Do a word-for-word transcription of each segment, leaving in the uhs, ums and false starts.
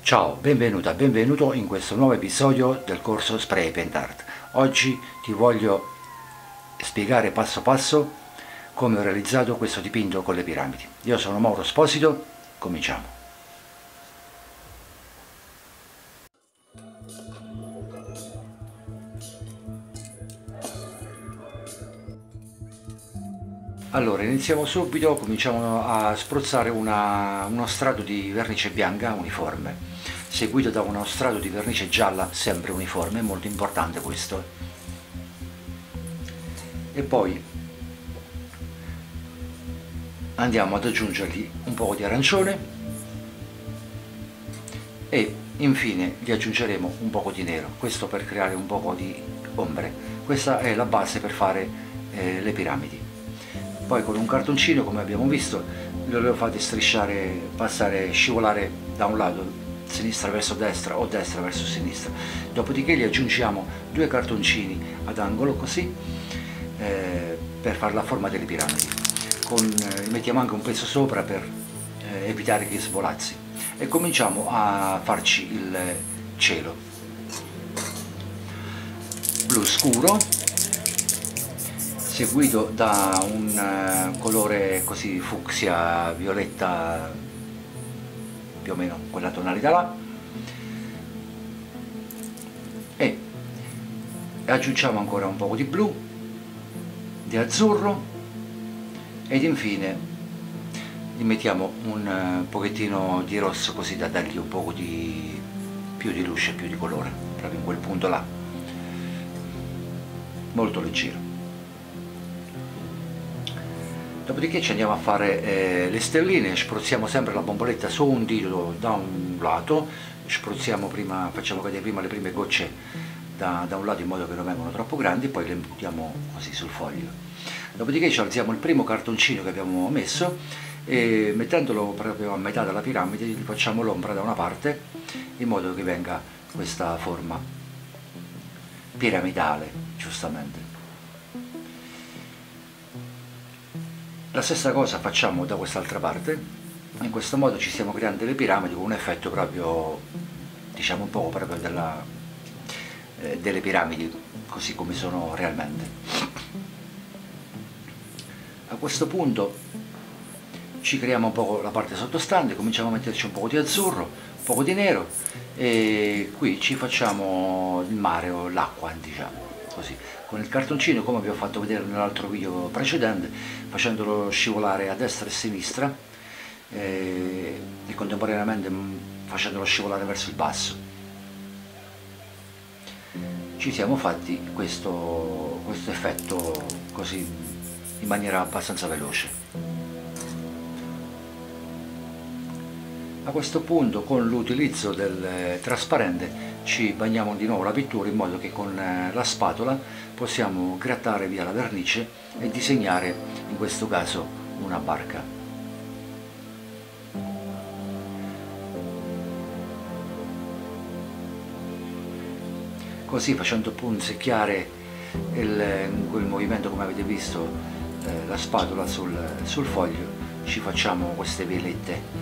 Ciao, benvenuta, benvenuto in questo nuovo episodio del corso Spray Paint Art. Oggi ti voglio spiegare passo passo come ho realizzato questo dipinto con le piramidi. Io sono Mauro Esposito, cominciamo. Allora, iniziamo subito, cominciamo a spruzzare una, uno strato di vernice bianca uniforme, seguito da uno strato di vernice gialla sempre uniforme, molto importante questo. E poi andiamo ad aggiungergli un po' di arancione e infine gli aggiungeremo un po' di nero, questo per creare un po' di ombre. Questa è la base per fare eh, le piramidi. Poi con un cartoncino, come abbiamo visto, lo fate strisciare, passare, scivolare da un lato, sinistra verso destra o destra verso sinistra. Dopodiché gli aggiungiamo due cartoncini ad angolo così eh, per fare la forma delle piramidi. Con, eh, mettiamo anche un pezzo sopra per eh, evitare che svolazzi e cominciamo a farci il cielo blu scuro, seguito da un colore così fucsia, violetta, più o meno quella tonalità là, e aggiungiamo ancora un po' di blu, di azzurro ed infine gli mettiamo un pochettino di rosso così da dargli un po' di più di luce, più di colore, proprio in quel punto là, molto leggero. Dopodiché ci andiamo a fare eh, le stelline, spruzziamo sempre la bomboletta su un dito da un lato, spruzziamo prima, facciamo cadere prima le prime gocce da, da un lato in modo che non vengano troppo grandi, poi le buttiamo così sul foglio. Dopodiché ci alziamo il primo cartoncino che abbiamo messo e mettendolo proprio a metà della piramide gli facciamo l'ombra da una parte in modo che venga questa forma piramidale, giustamente. La stessa cosa facciamo da quest'altra parte, in questo modo ci stiamo creando delle piramidi con un effetto proprio, diciamo un po' proprio della, eh, delle piramidi, così come sono realmente. A questo punto ci creiamo un po' la parte sottostante, cominciamo a metterci un po' di azzurro, un po' di nero e qui ci facciamo il mare o l'acqua, diciamo. Così, con il cartoncino, come vi ho fatto vedere nell'altro video precedente, facendolo scivolare a destra e a sinistra eh, e contemporaneamente facendolo scivolare verso il basso. Ci siamo fatti questo, questo effetto così in maniera abbastanza veloce. A questo punto, con l'utilizzo del trasparente, ci bagniamo di nuovo la pittura in modo che con la spatola possiamo grattare via la vernice e disegnare, in questo caso, una barca. Così, facendo punzecchiare il, in quel movimento, come avete visto, eh, la spatola sul, sul foglio, ci facciamo queste velette.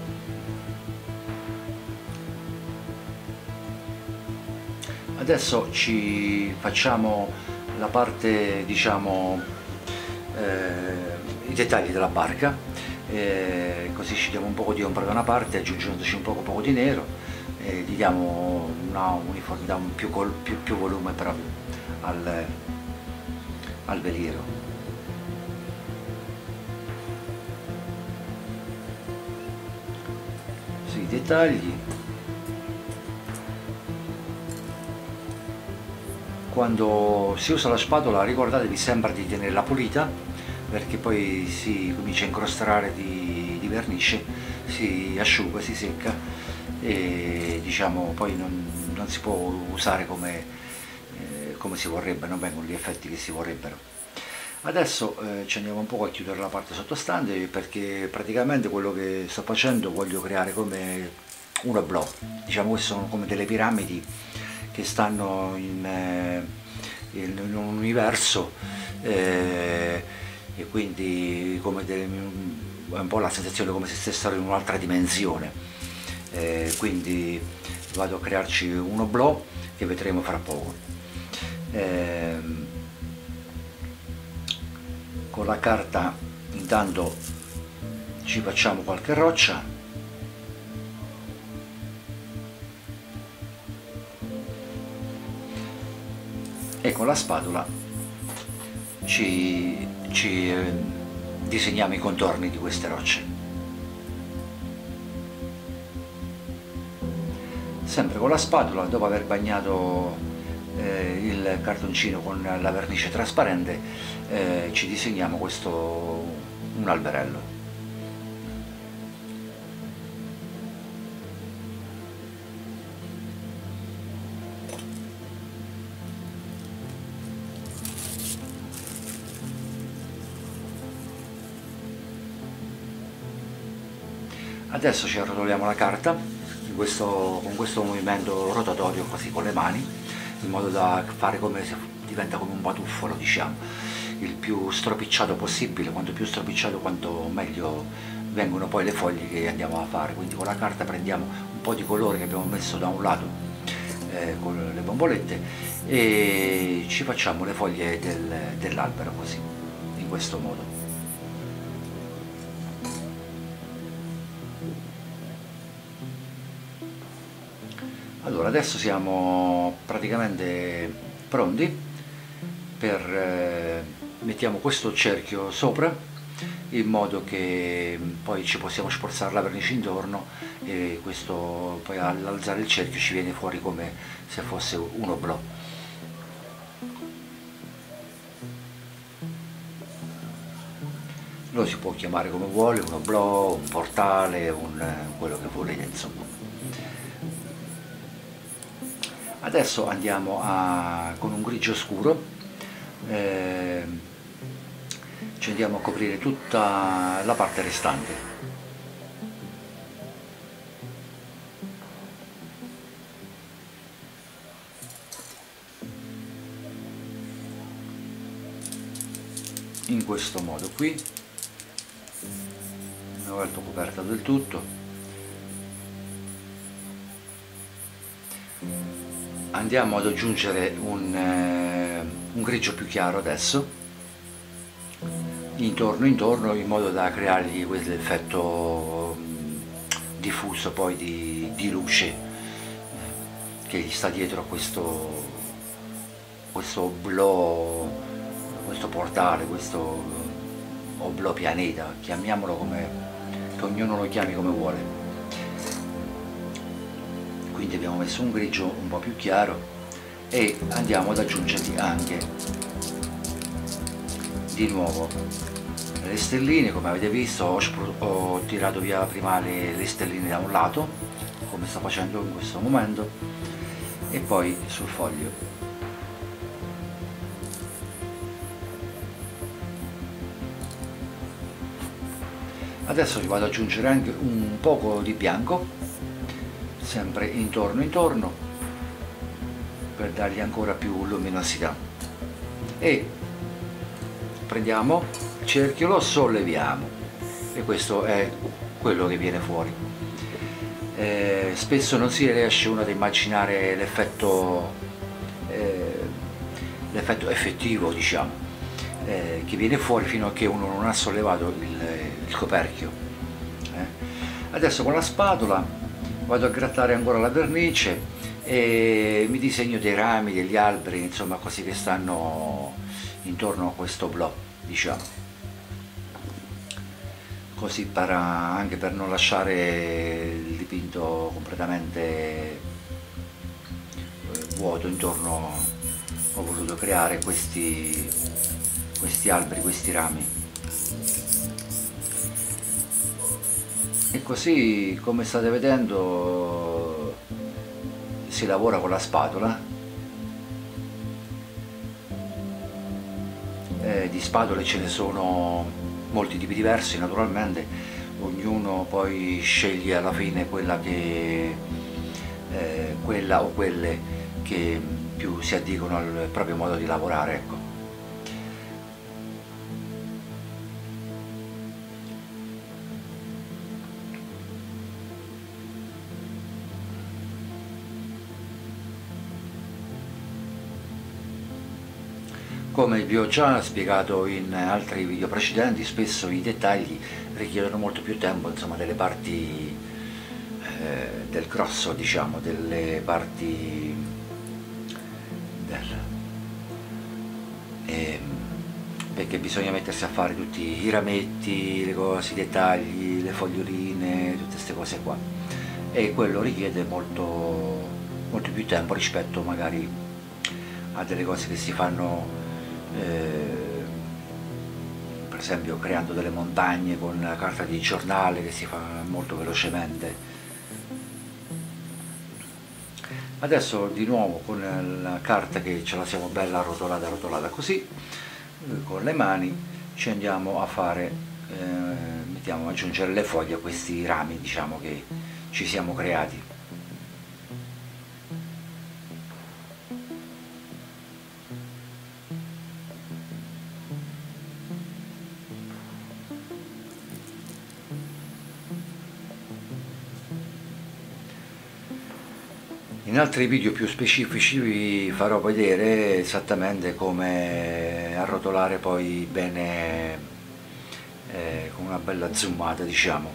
Adesso ci facciamo la parte, diciamo, eh, i dettagli della barca, eh, così ci diamo un po' di ombra da una parte, aggiungendoci un poco, poco di nero, e gli diamo una uniformità, un più, più, più volume proprio al, al veliero. Sui dettagli. Quando si usa la spatola ricordatevi sempre di tenerla pulita, perché poi si comincia a incrostare di, di vernice, si asciuga, si secca e diciamo poi non, non si può usare come, eh, come si vorrebbe, non vengono gli effetti che si vorrebbero. Adesso eh, ci andiamo un po' a chiudere la parte sottostante, perché praticamente quello che sto facendo voglio creare come un oblò, diciamo queste sono come delle piramidi che stanno in, eh, in un universo eh, e quindi come delle, è un po' la sensazione come se stessero in un'altra dimensione. eh, quindi vado a crearci un oblò che vedremo fra poco. Eh, con la carta intanto ci facciamo qualche roccia e con la spatola ci, ci eh, disegniamo i contorni di queste rocce. Sempre con la spatola, dopo aver bagnato eh, il cartoncino con la vernice trasparente, eh, ci disegniamo questo un alberello. Adesso ci arrotoliamo la carta in questo, con questo movimento rotatorio, così con le mani, in modo da fare come se diventa come un batuffolo, diciamo, il più stropicciato possibile. Quanto più stropicciato, quanto meglio vengono poi le foglie che andiamo a fare. Quindi con la carta prendiamo un po' di colore che abbiamo messo da un lato eh, con le bombolette e ci facciamo le foglie del, dell'albero così, in questo modo. Allora, adesso siamo praticamente pronti per eh, mettiamo questo cerchio sopra in modo che poi ci possiamo spruzzare la vernice intorno e questo poi all'alzare il cerchio ci viene fuori come se fosse un oblò. Lo si può chiamare come vuole, un oblò, un portale, un, quello che volete, insomma. Adesso andiamo a, con un grigio scuro, eh, ci andiamo a coprire tutta la parte restante. In questo modo qui, una volta coperta del tutto, andiamo ad aggiungere un, eh, un grigio più chiaro adesso, intorno intorno, in modo da creargli quell'effetto diffuso poi di, di luce eh, che gli sta dietro a questo, questo oblò, questo portale, questo oblò pianeta, chiamiamolo come, che ognuno lo chiami come vuole. Quindi abbiamo messo un grigio un po' più chiaro e andiamo ad aggiungergli anche di nuovo le stelline. Come avete visto ho, ho tirato via prima le, le stelline da un lato, come sto facendo in questo momento, e poi sul foglio. Adesso ci vado ad aggiungere anche un poco di bianco, sempre intorno intorno, per dargli ancora più luminosità, e prendiamo il cerchio, lo solleviamo e questo è quello che viene fuori. Eh, spesso non si riesce uno ad immaginare l'effetto eh, l'effetto effettivo, diciamo, eh, che viene fuori fino a che uno non ha sollevato il, il coperchio. Eh. Adesso con la spatola vado a grattare ancora la vernice e mi disegno dei rami, degli alberi, insomma, così che stanno intorno a questo oblò, diciamo, così per, anche per non lasciare il dipinto completamente vuoto intorno. Ho voluto creare questi, questi alberi, questi rami. E così, come state vedendo, si lavora con la spatola. Eh, di spatole ce ne sono molti tipi diversi, naturalmente, ognuno poi sceglie alla fine quella che eh, quella o quelle che più si addicono al proprio modo di lavorare, ecco. Come vi ho già spiegato in altri video precedenti, spesso i dettagli richiedono molto più tempo, insomma, delle parti eh, del grosso, diciamo, delle parti del, eh, perché bisogna mettersi a fare tutti i rametti, le cose, i dettagli, le foglioline, tutte queste cose qua, e quello richiede molto, molto più tempo rispetto magari a delle cose che si fanno Eh, per esempio creando delle montagne con la carta di giornale, che si fa molto velocemente. Adesso di nuovo con la carta che ce la siamo bella arrotolata arrotolata così, eh, con le mani ci andiamo a fare, eh, mettiamo ad aggiungere le foglie a questi rami, diciamo, che ci siamo creati. In altri video più specifici vi farò vedere esattamente come arrotolare poi bene, eh, con una bella zoomata, diciamo,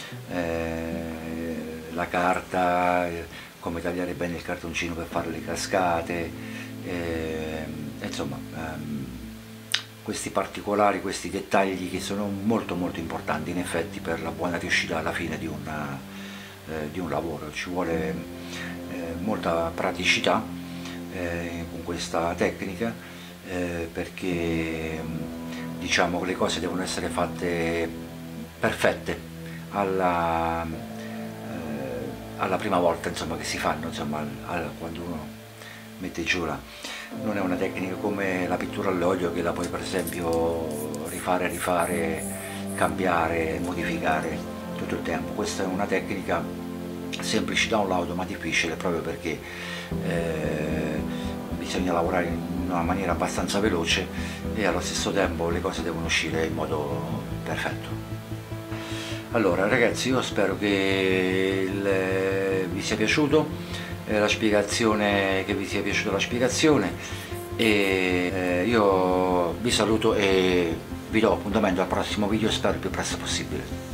eh, la carta, eh, come tagliare bene il cartoncino per fare le cascate, eh, insomma, ehm, questi particolari, questi dettagli che sono molto molto importanti in effetti per la buona riuscita alla fine di, una, eh, di un lavoro. Ci vuole molta praticità eh, con questa tecnica, eh, perché diciamo che le cose devono essere fatte perfette alla, eh, alla prima volta, insomma, che si fanno, insomma, al, quando uno mette giù la, non è una tecnica come la pittura all'olio, che la puoi per esempio rifare, rifare, cambiare, modificare tutto il tempo. Questa è una tecnica semplice da un lato ma difficile, proprio perché eh, bisogna lavorare in una maniera abbastanza veloce e allo stesso tempo le cose devono uscire in modo perfetto. Allora ragazzi, io spero che il, vi sia piaciuto eh, la spiegazione, che vi sia piaciuta la spiegazione, e eh, io vi saluto e vi do appuntamento al prossimo video, spero il più presto possibile.